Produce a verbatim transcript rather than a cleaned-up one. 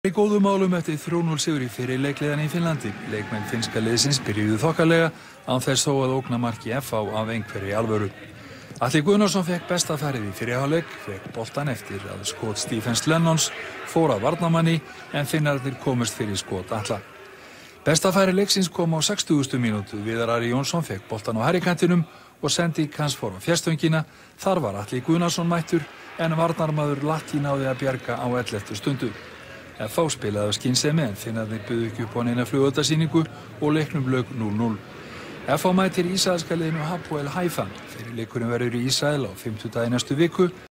Í góðum málum eftir þrjú núll sigur í fyrri leikliðan í Finnlandi. Leikmenn finnska liðsins byrjuðu þokkalega án þess þó að ógna marki F H af einhverri alvöru. Atli Guðnason fekk besta færið í fyrri hálfleik, fékk boltann eftir að skot Stephens Lennons fór að varnarmanni en Finnarnir komust fyrir skot Atla. Besta færi leiksins kom á sextugustu mínútu. Viðar Ari Jónsson fekk boltann á hægri kantinum og sendi kans fór á fjarstöngina. Þar var Atli Guðnason mættur en varnarmaður Latti náði að bjarga á elleftu stundu. F H spilaði á skynsemi en Finnarnir buðu ekki upp á neina flugeldasýningu og leiknum lauk núll núll. F H mætir ísraelska liðinu Hapoel Haifa. Fyrri leikurinn verður í Ísrael á fimmtudaginn næstu viku.